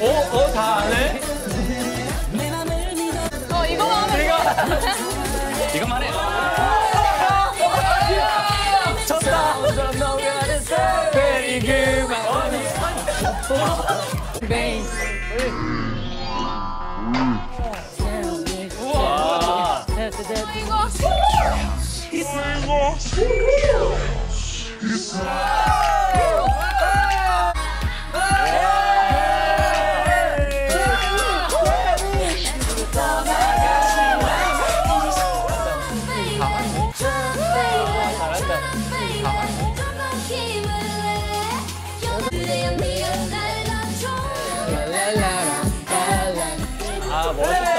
다 아네? 이거만 하면 이거만 해. 졌다. 베리 그만. 우와. 아, 멋있다.